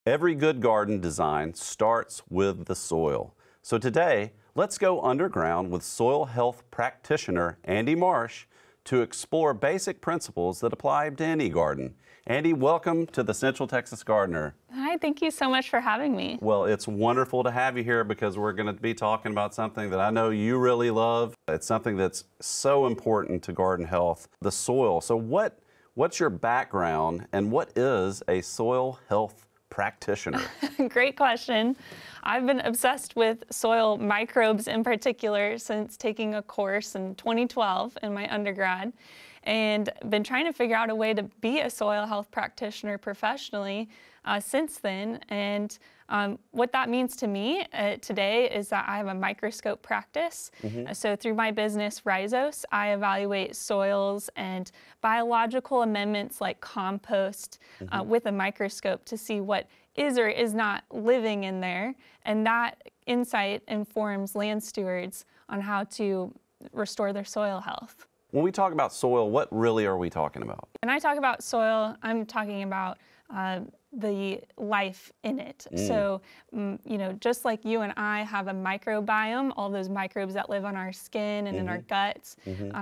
Every good garden design starts with the soil. So today, let's go underground with soil health practitioner Andie Marsh to explore basic principles that apply to any garden. Andie, welcome to the Central Texas Gardener. Hi, thank you so much for having me. Well, it's wonderful to have you here because we're going to be talking about something that I know you really love. It's something that's so important to garden health, the soil. So what's your background and what is a soil health practitioner? Great question. I've been obsessed with soil microbes in particular since taking a course in 2012 in my undergrad, and been trying to figure out a way to be a soil health practitioner professionally since then. And what that means to me today is that I have a microscope practice. So through my business, Rhizos, I evaluate soils and biological amendments like compost with a microscope to see what is or is not living in there. And that insight informs land stewards on how to restore their soil health. When we talk about soil, what really are we talking about? When I talk about soil, I'm talking about the life in it. So, just like you and I have a microbiome, all those microbes that live on our skin and in our guts,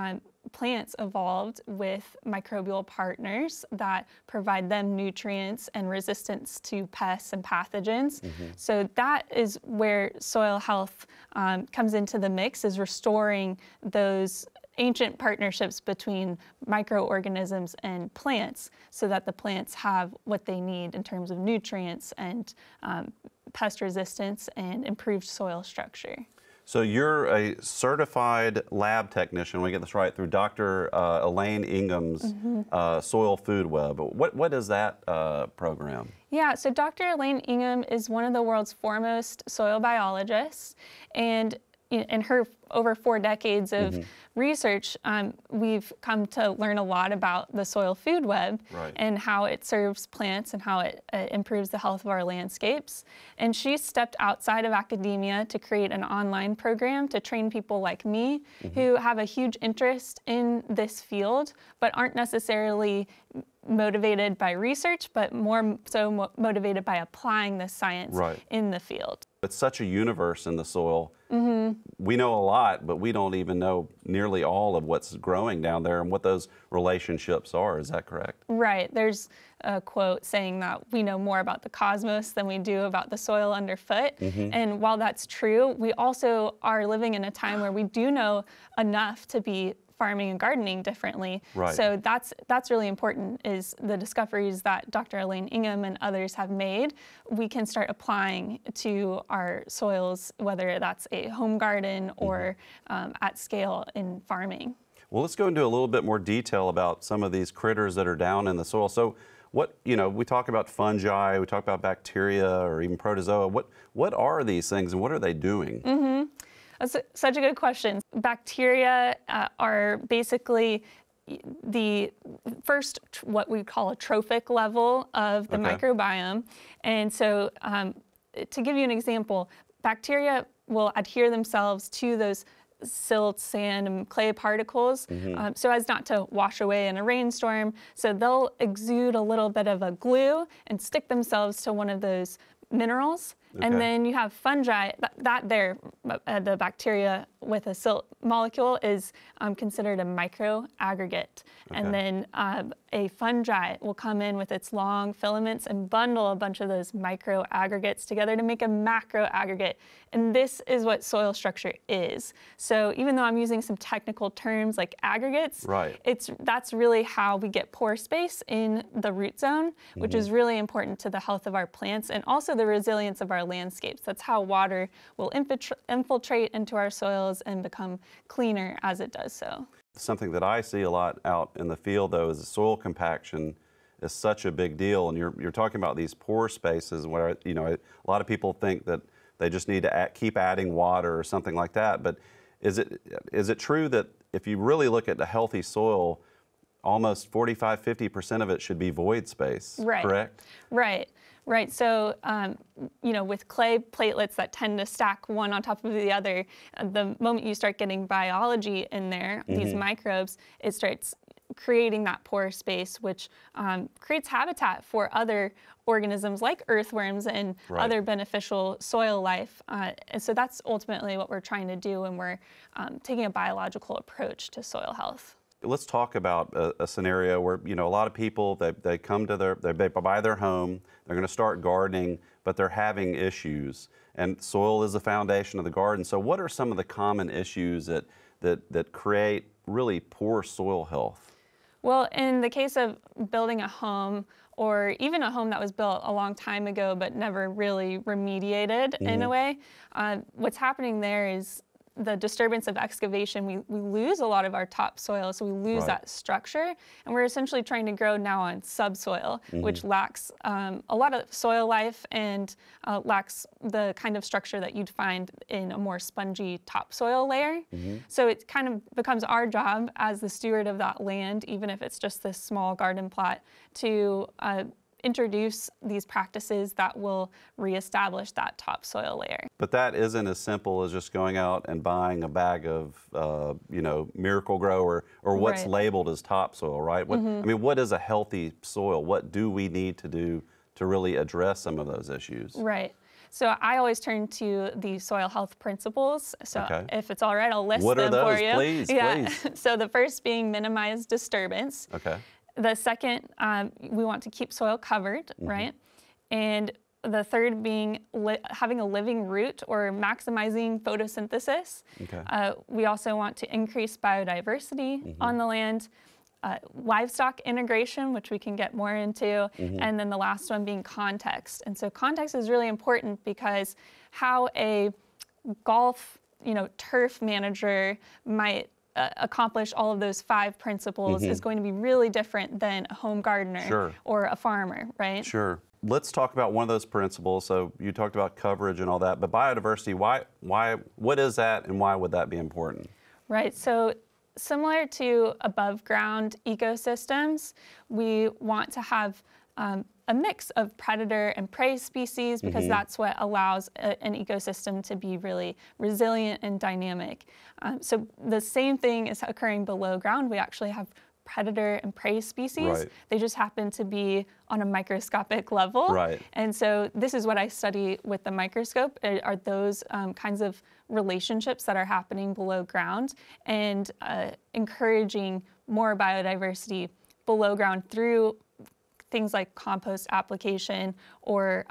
plants evolved with microbial partners that provide them nutrients and resistance to pests and pathogens. So that is where soil health comes into the mix, is restoring those ancient partnerships between microorganisms and plants so that the plants have what they need in terms of nutrients and pest resistance and improved soil structure. So you're a certified lab technician, we get this right, through Dr. Elaine Ingham's Soil Food Web. What is that program? Yeah, so Dr. Elaine Ingham is one of the world's foremost soil biologists, and in her over 4 decades of research, we've come to learn a lot about the soil food web and how it serves plants and how it improves the health of our landscapes. And she stepped outside of academia to create an online program to train people like me who have a huge interest in this field, but aren't necessarily motivated by research, but more so motivated by applying the science in the field. It's such a universe in the soil. We know a lot, but we don't even know nearly all of what's growing down there and what those relationships are. Is that correct? Right. There's a quote saying that we know more about the cosmos than we do about the soil underfoot. And while that's true, we also are living in a time where we do know enough to be farming and gardening differently. So that's really important, is the discoveries that Dr. Elaine Ingham and others have made. We can start applying to our soils, whether that's a home garden or at scale in farming. Well, let's go into a little bit more detail about some of these critters that are down in the soil. So we talk about fungi, we talk about bacteria or even protozoa. What are these things and what are they doing? That's such a good question. Bacteria are basically the first, what we call a trophic level of the microbiome. And so to give you an example, bacteria will adhere themselves to those silt, sand, and clay particles so as not to wash away in a rainstorm. So they'll exude a little bit of a glue and stick themselves to one of those minerals. And then you have fungi, the bacteria with a silt molecule is considered a microaggregate. And then a fungi will come in with its long filaments and bundle a bunch of those microaggregates together to make a macroaggregate. And this is what soil structure is. So even though I'm using some technical terms like aggregates, that's really how we get pore space in the root zone, which is really important to the health of our plants and also the resilience of our landscapes. That's how water will infiltrate into our soils and become cleaner as it does so. Something that I see a lot out in the field, though, is soil compaction is such a big deal. And you're talking about these pore spaces where, a lot of people think that they just need to keep adding water or something like that. But is it true that if you really look at a healthy soil, almost 45–50% of it should be void space, correct? Right. So, with clay platelets that tend to stack one on top of the other, the moment you start getting biology in there, these microbes, it starts creating that pore space, which creates habitat for other organisms like earthworms and other beneficial soil life. And so that's ultimately what we're trying to do when we're taking a biological approach to soil health. Let's talk about a scenario where, a lot of people, they come to they buy their home, they're going to start gardening, but they're having issues. And soil is the foundation of the garden. So what are some of the common issues that create really poor soil health? Well, in the case of building a home, or even a home that was built a long time ago but never really remediated in a way, what's happening there is the disturbance of excavation. We lose a lot of our topsoil, so we lose that structure, and we're essentially trying to grow now on subsoil, which lacks a lot of soil life and lacks the kind of structure that you'd find in a more spongy topsoil layer. So it kind of becomes our job as the steward of that land, even if it's just this small garden plot, to introduce these practices that will reestablish that topsoil layer. But that isn't as simple as just going out and buying a bag of, Miracle Grow or what's labeled as topsoil, right? I mean, what is a healthy soil? What do we need to do to really address some of those issues? Right. So I always turn to the soil health principles. So if it's all right, I'll list them for you. What are those? Please. So the first being minimize disturbance. Okay. The second, we want to keep soil covered, right? And the third being having a living root or maximizing photosynthesis. Okay. We also want to increase biodiversity on the land, livestock integration, which we can get more into, and then the last one being context. And so context is really important because how a golf, turf manager might accomplish all of those 5 principles is going to be really different than a home gardener or a farmer, right? Sure. Let's talk about one of those principles. So you talked about coverage and all that, but biodiversity, what is that and why would that be important? Right. So similar to above ground ecosystems, we want to have a mix of predator and prey species because that's what allows an ecosystem to be really resilient and dynamic. So the same thing is occurring below ground. We actually have predator and prey species. They just happen to be on a microscopic level. And so this is what I study with the microscope, are those kinds of relationships that are happening below ground and encouraging more biodiversity below ground through things like compost application or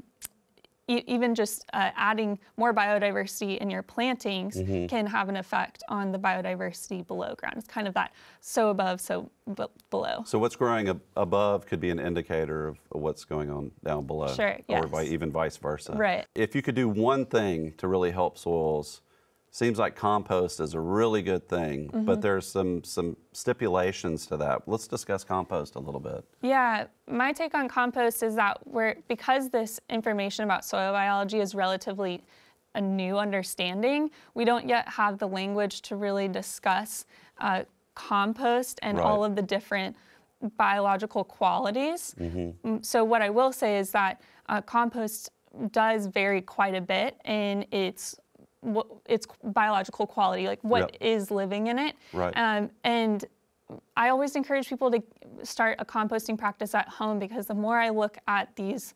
even just adding more biodiversity in your plantings can have an effect on the biodiversity below ground. It's kind of that so above, so below. So what's growing above could be an indicator of what's going on down below. Sure, yes. Or even vice versa. Right. If you could do one thing to really help soils, seems like compost is a really good thing, but there's some stipulations to that. Let's discuss compost a little bit. Yeah, my take on compost is that because this information about soil biology is relatively a new understanding, we don't yet have the language to really discuss compost and all of the different biological qualities. So what I will say is that compost does vary quite a bit in its biological quality, like what is living in it. And I always encourage people to start a composting practice at home because the more I look at these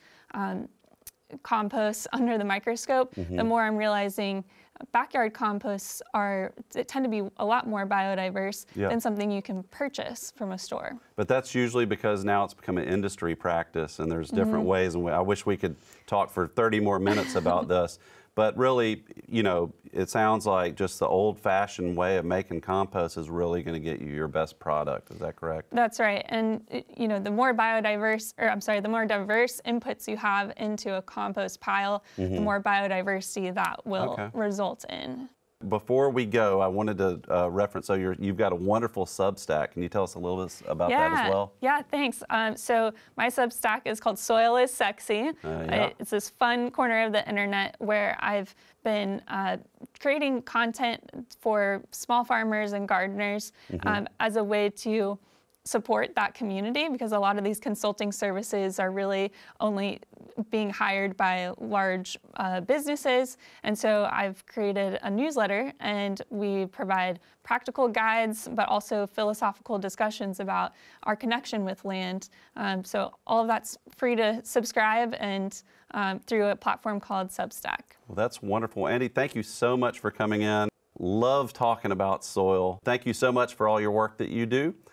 composts under the microscope, the more I'm realizing backyard composts tend to be a lot more biodiverse than something you can purchase from a store. But that's usually because now it's become an industry practice and there's different ways, and I wish we could talk for 30 more minutes about this. But really, it sounds like just the old-fashioned way of making compost is really going to get you your best product. Is that correct? That's right. And the more diverse inputs you have into a compost pile, the more biodiversity that will result in. Before we go, I wanted to reference, so you've got a wonderful Substack. Can you tell us a little bit about that as well? Yeah, thanks. So my Substack is called Soil is Sexy. It's this fun corner of the internet where I've been creating content for small farmers and gardeners as a way to support that community, because a lot of these consulting services are really only being hired by large businesses. And so I've created a newsletter, and we provide practical guides, but also philosophical discussions about our connection with land. So all of that's free to subscribe, and through a platform called Substack. Well, that's wonderful. Andie, thank you so much for coming in. Love talking about soil. Thank you so much for all your work that you do.